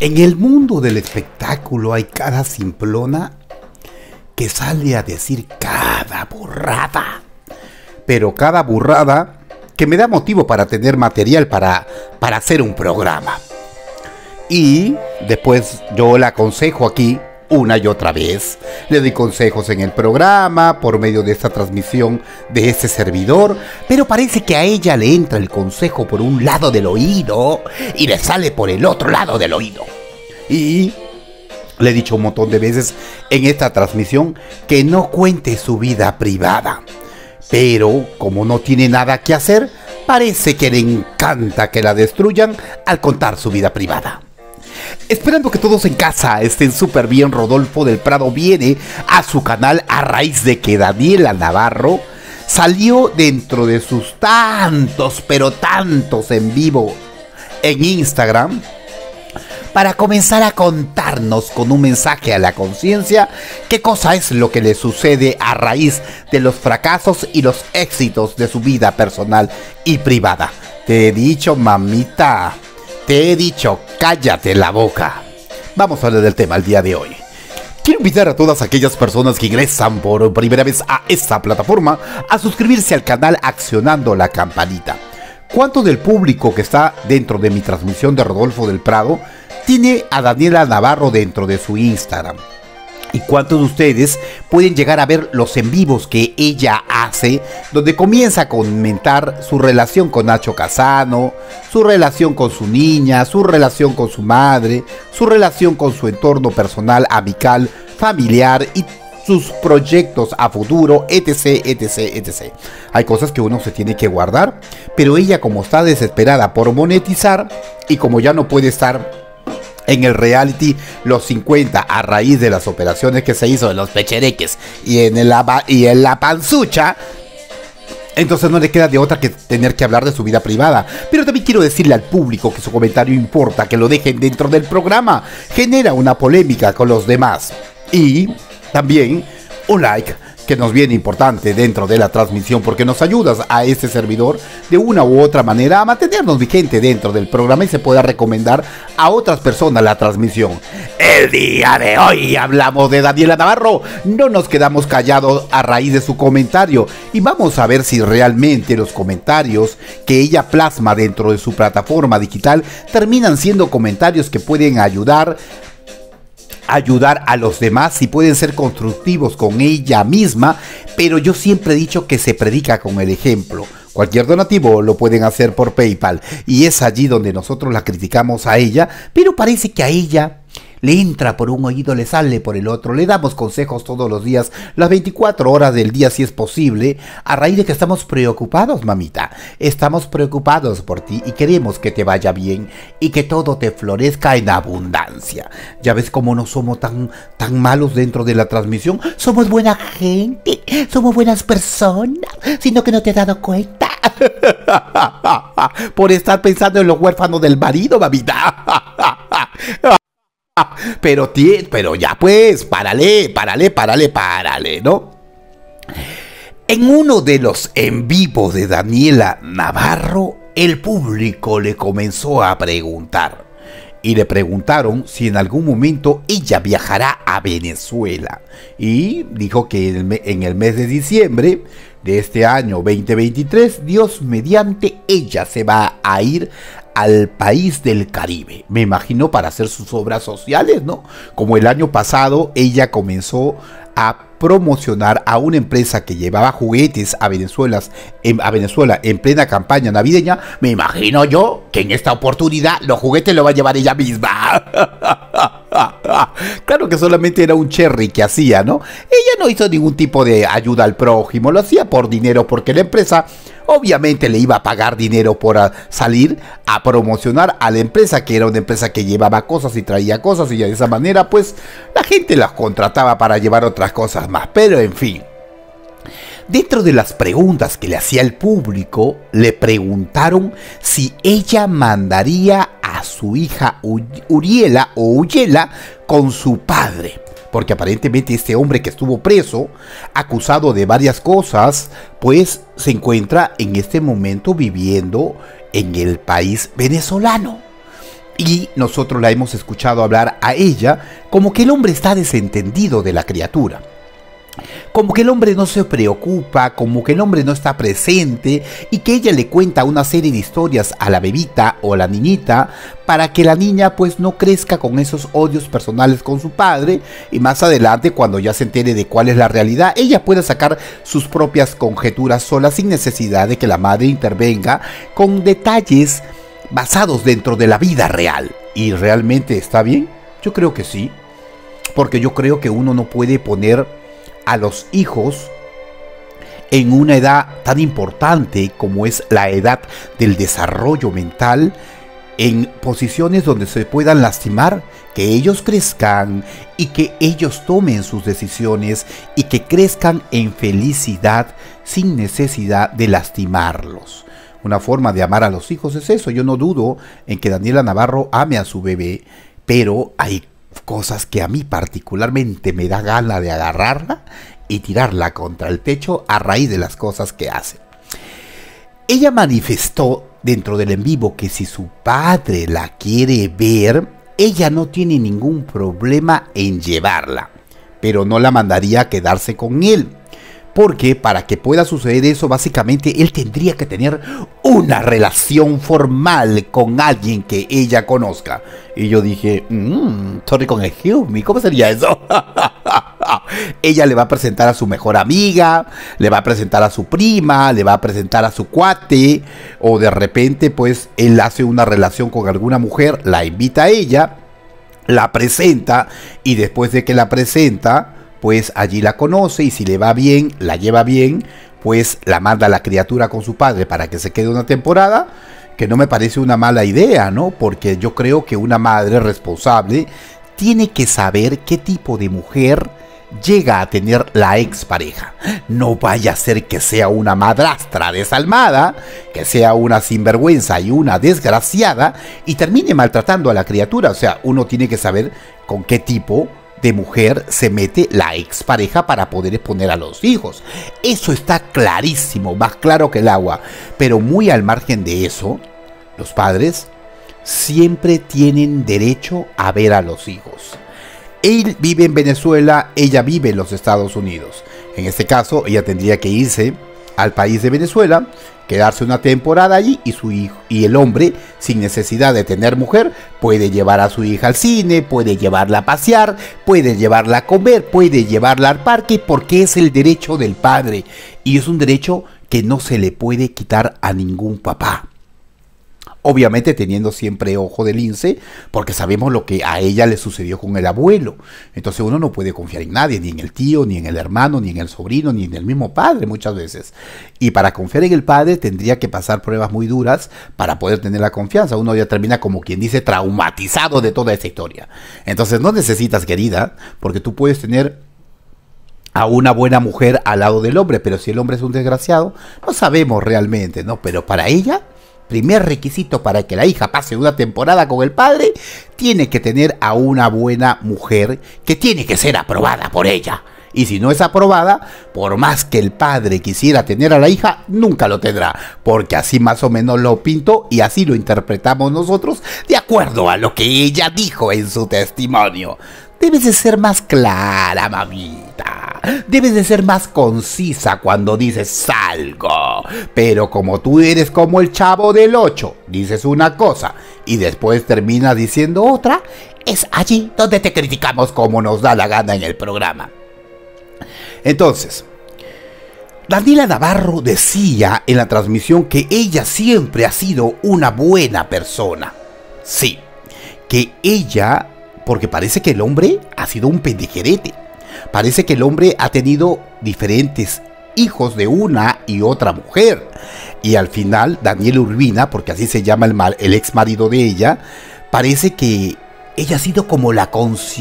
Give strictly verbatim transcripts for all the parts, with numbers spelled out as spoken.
En el mundo del espectáculo hay cada simplona que sale a decir cada burrada. Pero cada burrada que me da motivo para tener material para, para hacer un programa. Y después yo la aconsejo aquí una y otra vez. Le doy consejos en el programa por medio de esta transmisión de este servidor, pero parece que a ella le entra el consejo por un lado del oído y le sale por el otro lado del oído. Y le he dicho un montón de veces en esta transmisión que no cuente su vida privada, pero como no tiene nada que hacer, parece que le encanta que la destruyan al contar su vida privada. Esperando que todos en casa estén súper bien, Rodolfo del Prado viene a su canal a raíz de que Daniela Navarro salió dentro de sus tantos, pero tantos en vivo en Instagram para comenzar a contarnos con un mensaje a la conciencia qué cosa es lo que le sucede a raíz de los fracasos y los éxitos de su vida personal y privada. Te he dicho, mamita, te he dicho, cállate la boca. Vamos a hablar del tema el día de hoy. Quiero invitar a todas aquellas personas que ingresan por primera vez a esta plataforma a suscribirse al canal accionando la campanita. ¿Cuánto del público que está dentro de mi transmisión de Rodolfo del Prado tiene a Daniela Navarro dentro de su Instagram? ¿Y cuántos de ustedes pueden llegar a ver los en vivos que ella hace, donde comienza a comentar su relación con Nacho Casano, su relación con su niña, su relación con su madre, su relación con su entorno personal, amical, familiar y sus proyectos a futuro, etc, etc, etcétera? Hay cosas que uno se tiene que guardar, pero ella, como está desesperada por monetizar y como ya no puede estar en el reality Los cincuenta a raíz de las operaciones que se hizo de los pechereques y en, el, y en la panzucha, entonces no le queda de otra que tener que hablar de su vida privada. Pero también quiero decirle al público que su comentario importa, que lo dejen dentro del programa, genera una polémica con los demás. Y también un like, que nos viene importante dentro de la transmisión, porque nos ayudas a este servidor de una u otra manera a mantenernos vigente dentro del programa y se pueda recomendar a otras personas la transmisión. El día de hoy hablamos de Daniela Navarro, no nos quedamos callados a raíz de su comentario y vamos a ver si realmente los comentarios que ella plasma dentro de su plataforma digital terminan siendo comentarios que pueden ayudar ayudar a los demás y pueden ser constructivos con ella misma, pero yo siempre he dicho que se predica con el ejemplo. Cualquier donativo lo pueden hacer por PayPal y es allí donde nosotros la criticamos a ella, pero parece que a ella le entra por un oído, le sale por el otro. Le damos consejos todos los días, las veinticuatro horas del día si es posible, a raíz de que estamos preocupados, mamita. Estamos preocupados por ti y queremos que te vaya bien y que todo te florezca en abundancia. Ya ves cómo no somos tan, tan malos dentro de la transmisión. Somos buena gente, somos buenas personas, sino que no te has dado cuenta. Por estar pensando en los huérfanos del marido, mamita. Pero, tío, pero ya pues, párale, párale, párale, párale, ¿no? En uno de los en vivo de Daniela Navarro, el público le comenzó a preguntar. Y le preguntaron si en algún momento ella viajará a Venezuela. Y dijo que en el mes de diciembre de este año veinte veintitrés, Dios mediante, ella se va a ir al país del Caribe, me imagino para hacer sus obras sociales, ¿no? Como el año pasado ella comenzó a promocionar a una empresa que llevaba juguetes a Venezuela, en, a Venezuela en plena campaña navideña, me imagino yo que en esta oportunidad los juguetes los va a llevar ella misma. Claro que solamente era un cherry que hacía, ¿no? Ella no hizo ningún tipo de ayuda al prójimo, lo hacía por dinero porque la empresa obviamente le iba a pagar dinero por a salir a promocionar a la empresa, que era una empresa que llevaba cosas y traía cosas, y de esa manera pues la gente las contrataba para llevar otras cosas más. Pero en fin, dentro de las preguntas que le hacía el público, le preguntaron si ella mandaría a su hija Uriela o Uyela con su padre. Porque aparentemente este hombre que estuvo preso, acusado de varias cosas, pues se encuentra en este momento viviendo en el país venezolano. Y nosotros la hemos escuchado hablar a ella como que el hombre está desentendido de la criatura. Como que el hombre no se preocupa, como que el hombre no está presente y que ella le cuenta una serie de historias a la bebita o a la niñita para que la niña pues no crezca con esos odios personales con su padre y más adelante cuando ya se entere de cuál es la realidad ella pueda sacar sus propias conjeturas sola sin necesidad de que la madre intervenga con detalles basados dentro de la vida real. ¿Y realmente está bien? Yo creo que sí, porque yo creo que uno no puede poner a los hijos en una edad tan importante como es la edad del desarrollo mental en posiciones donde se puedan lastimar, que ellos crezcan y que ellos tomen sus decisiones y que crezcan en felicidad sin necesidad de lastimarlos. Una forma de amar a los hijos es eso. Yo no dudo en que Daniela Navarro ame a su bebé, pero hay cosas que a mí particularmente me da gana de agarrarla y tirarla contra el techo a raíz de las cosas que hace. Ella manifestó dentro del en vivo que si su padre la quiere ver, ella no tiene ningún problema en llevarla, pero no la mandaría a quedarse con él. Porque para que pueda suceder eso, básicamente él tendría que tener una relación formal con alguien que ella conozca. Y yo dije, mmm, sorry con el Hume, ¿cómo sería eso? Ella le va a presentar a su mejor amiga, le va a presentar a su prima, le va a presentar a su cuate, o de repente pues él hace una relación con alguna mujer, la invita a ella, la presenta y después de que la presenta, pues allí la conoce y si le va bien, la lleva bien, pues la manda a la criatura con su padre para que se quede una temporada, que no me parece una mala idea, ¿no? Porque yo creo que una madre responsable tiene que saber qué tipo de mujer llega a tener la expareja. No vaya a ser que sea una madrastra desalmada, que sea una sinvergüenza y una desgraciada y termine maltratando a la criatura. O sea, uno tiene que saber con qué tipo de mujer se mete la expareja para poder exponer a los hijos. Eso está clarísimo, más claro que el agua. Pero muy al margen de eso, los padres siempre tienen derecho a ver a los hijos. Él vive en Venezuela, ella vive en los Estados Unidos. En este caso, ella tendría que irse al país de Venezuela, quedarse una temporada allí y su hijo y el hombre, sin necesidad de tener mujer, puede llevar a su hija al cine, puede llevarla a pasear, puede llevarla a comer, puede llevarla al parque, porque es el derecho del padre y es un derecho que no se le puede quitar a ningún papá. Obviamente teniendo siempre ojo de lince, porque sabemos lo que a ella le sucedió con el abuelo. Entonces uno no puede confiar en nadie, ni en el tío, ni en el hermano, ni en el sobrino, ni en el mismo padre muchas veces. Y para confiar en el padre tendría que pasar pruebas muy duras para poder tener la confianza. Uno ya termina como quien dice traumatizado de toda esa historia. Entonces no necesitas, querida, porque tú puedes tener a una buena mujer al lado del hombre, pero si el hombre es un desgraciado, no sabemos realmente, ¿no? Pero para ella, primer requisito para que la hija pase una temporada con el padre, tiene que tener a una buena mujer que tiene que ser aprobada por ella. Y si no es aprobada, por más que el padre quisiera tener a la hija, nunca lo tendrá, porque así más o menos lo pintó y así lo interpretamos nosotros de acuerdo a lo que ella dijo en su testimonio. Debes de ser más clara, mamita. Debes de ser más concisa cuando dices algo. Pero como tú eres como el Chavo del Ocho, dices una cosa y después terminas diciendo otra, es allí donde te criticamos como nos da la gana en el programa. Entonces, Daniela Navarro decía en la transmisión que ella siempre ha sido una buena persona. Sí, que ella... porque parece que el hombre ha sido un pendejerete. Parece que el hombre ha tenido diferentes hijos de una y otra mujer. Y al final, Daniel Urbina, porque así se llama el, mal, el ex marido de ella, parece que ella ha sido como la,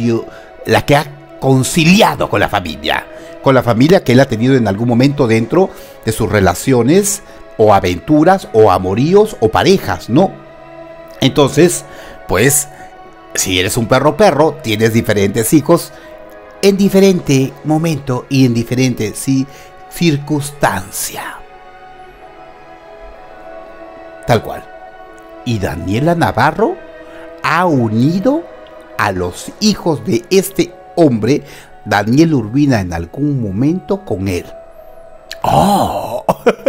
la que ha conciliado con la familia. Con la familia que él ha tenido en algún momento dentro de sus relaciones o aventuras o amoríos o parejas, ¿no? Entonces, pues... si eres un perro perro, tienes diferentes hijos en diferente momento y en diferente sí, circunstancia. Tal cual. Y Daniela Navarro ha unido a los hijos de este hombre, Daniel Urbina, en algún momento con él. ¡Oh!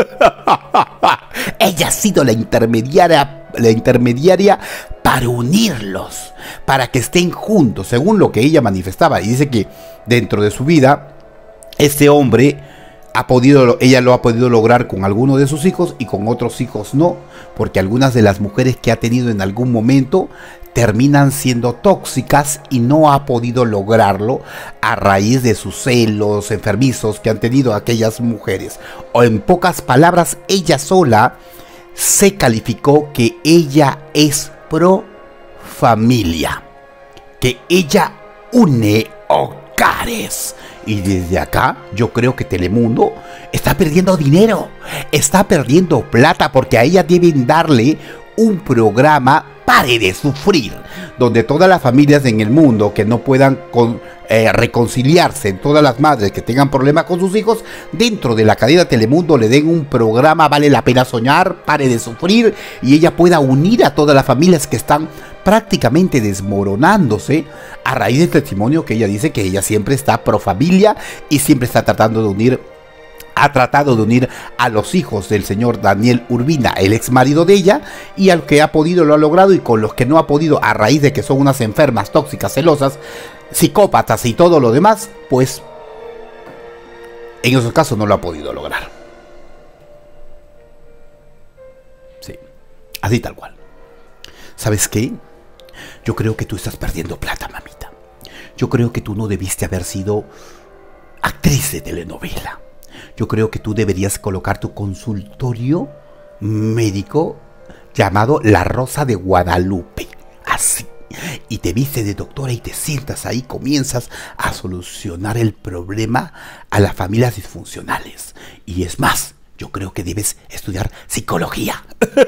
Ella ha sido la intermediaria, la intermediaria para unirlos, para que estén juntos, según lo que ella manifestaba. Y dice que dentro de su vida, este hombre ha podido, ella lo ha podido lograr con algunos de sus hijos y con otros hijos no, porque algunas de las mujeres que ha tenido en algún momento terminan siendo tóxicas y no ha podido lograrlo a raíz de sus celos enfermizos que han tenido aquellas mujeres. O en pocas palabras, ella sola se calificó que ella es pro familia, que ella une hogares. Y desde acá yo creo que Telemundo está perdiendo dinero, está perdiendo plata, porque a ella deben darle un programa Pare de Sufrir, donde todas las familias en el mundo que no puedan con, eh, reconciliarse, todas las madres que tengan problemas con sus hijos, dentro de la cadena Telemundo le den un programa Vale la Pena Soñar, Pare de Sufrir, y ella pueda unir a todas las familias que están prácticamente desmoronándose a raíz del testimonio que ella dice que ella siempre está pro familia y siempre está tratando de unir, ha tratado de unir a los hijos del señor Daniel Urbina, el ex marido de ella, y al que ha podido lo ha logrado, y con los que no ha podido, a raíz de que son unas enfermas, tóxicas, celosas, psicópatas y todo lo demás, pues en esos casos no lo ha podido lograr. Sí, así tal cual. ¿Sabes qué? Yo creo que tú estás perdiendo plata, mamita. Yo creo que tú no debiste haber sido actriz de telenovela. Yo creo que tú deberías colocar tu consultorio médico llamado La Rosa de Guadalupe. Así. Y te vistes de doctora y te sientas ahí, comienzas a solucionar el problema a las familias disfuncionales. Y es más, yo creo que debes estudiar psicología.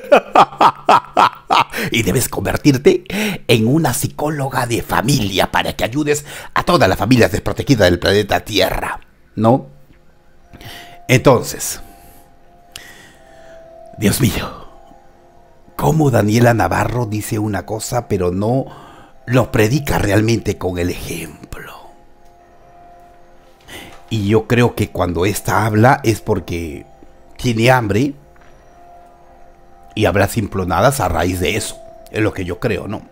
Y debes convertirte en una psicóloga de familia para que ayudes a todas las familias desprotegidas del planeta Tierra, ¿no? Entonces, Dios mío, cómo Daniela Navarro dice una cosa pero no lo predica realmente con el ejemplo. Y yo creo que cuando ésta habla es porque tiene hambre y habrá simplonadas a raíz de eso. Es lo que yo creo, ¿no?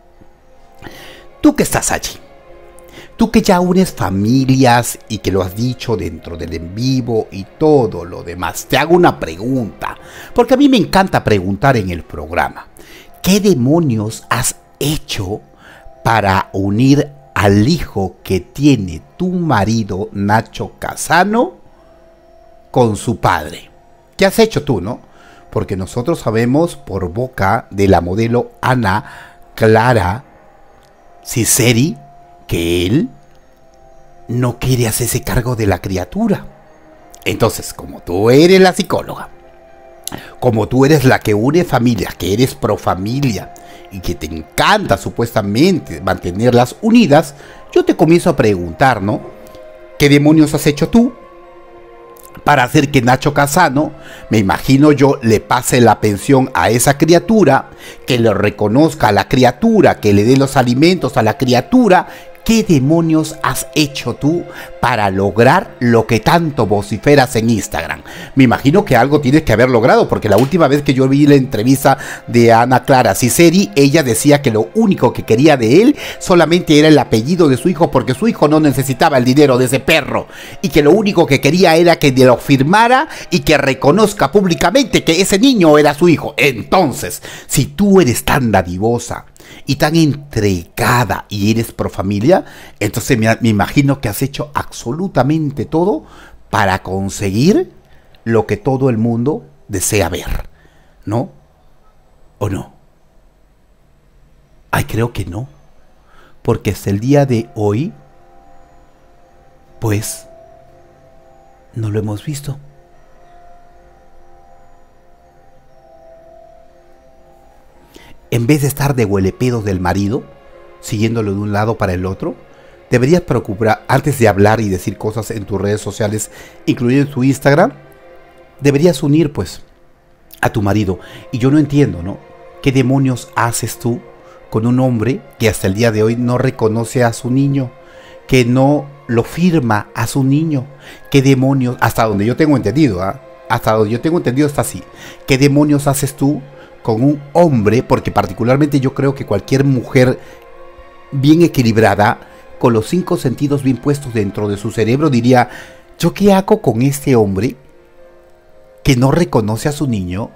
Tú que estás allí, tú que ya unes familias y que lo has dicho dentro del en vivo y todo lo demás, te hago una pregunta, porque a mí me encanta preguntar en el programa. ¿Qué demonios has hecho para unir al hijo que tiene tu marido, Nacho Casano, con su padre? ¿Qué has hecho tú, no? Porque nosotros sabemos por boca de la modelo Ana Clara Ciceri que él no quiere hacerse cargo de la criatura. Entonces, como tú eres la psicóloga, como tú eres la que une familias, que eres pro familia y que te encanta supuestamente mantenerlas unidas, yo te comienzo a preguntar, ¿no? ¿Qué demonios has hecho tú para hacer que Nacho Casano, me imagino yo, le pase la pensión a esa criatura, que lo reconozca a la criatura, que le dé los alimentos a la criatura? ¿Qué demonios has hecho tú para lograr lo que tanto vociferas en Instagram? Me imagino que algo tienes que haber logrado, porque la última vez que yo vi la entrevista de Ana Clara Ciceri, ella decía que lo único que quería de él solamente era el apellido de su hijo, porque su hijo no necesitaba el dinero de ese perro, y que lo único que quería era que lo firmara y que reconozca públicamente que ese niño era su hijo. Entonces, si tú eres tan dadivosa y tan entregada y eres pro familia, entonces me, me imagino que has hecho absolutamente todo para conseguir lo que todo el mundo desea ver, ¿no? ¿O no? Ay, creo que no, porque hasta el día de hoy, pues, no lo hemos visto. En vez de estar de huelepedos del marido, siguiéndolo de un lado para el otro, deberías procurar, antes de hablar y decir cosas en tus redes sociales, incluido en tu Instagram, deberías unir pues a tu marido. Y yo no entiendo, ¿no? ¿Qué demonios haces tú con un hombre que hasta el día de hoy no reconoce a su niño, que no lo firma a su niño? ¿Qué demonios, hasta donde yo tengo entendido, ¿eh? hasta donde yo tengo entendido está así? ¿Qué demonios haces tú con un hombre? Porque particularmente yo creo que cualquier mujer bien equilibrada, con los cinco sentidos bien puestos dentro de su cerebro, diría: ¿yo qué hago con este hombre que no reconoce a su niño,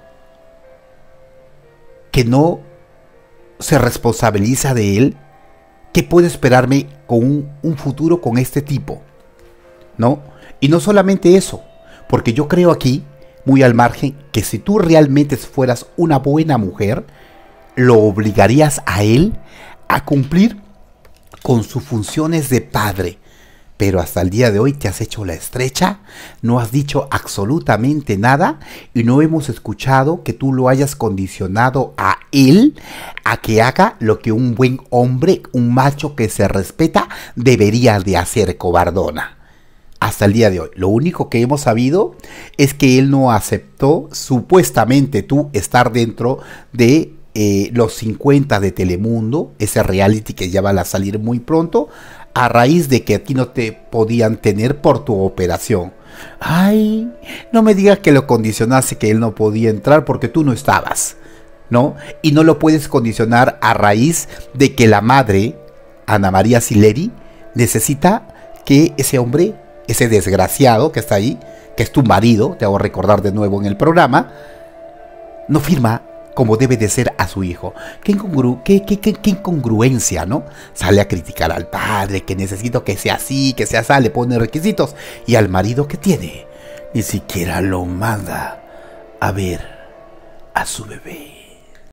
que no se responsabiliza de él? ¿Qué puedo esperarme con un, un futuro con este tipo? ¿No? Y no solamente eso, porque yo creo aquí, muy al margen, que si tú realmente fueras una buena mujer, lo obligarías a él a cumplir con sus funciones de padre. Pero hasta el día de hoy te has hecho la estrecha, no has dicho absolutamente nada y no hemos escuchado que tú lo hayas condicionado a él a que haga lo que un buen hombre, un macho que se respeta, debería de hacer, cobardona. Hasta el día de hoy, lo único que hemos sabido es que él no aceptó, supuestamente tú, estar dentro de eh, los cincuenta de Telemundo, ese reality que ya va a salir muy pronto, a raíz de que a ti no te podían tener por tu operación. Ay, no me digas que lo condicionaste, que él no podía entrar porque tú no estabas, ¿no? Y no lo puedes condicionar a raíz de que la madre, Ana María Sileri, necesita que ese hombre, ese desgraciado que está ahí, que es tu marido, te hago recordar de nuevo en el programa, no firma como debe de ser a su hijo. ¿Qué, incongru qué, qué, qué, qué incongruencia, ¿no? Sale a criticar al padre, que necesito que sea así, que sea así, le pone requisitos. Y al marido, que tiene, ni siquiera lo manda a ver a su bebé.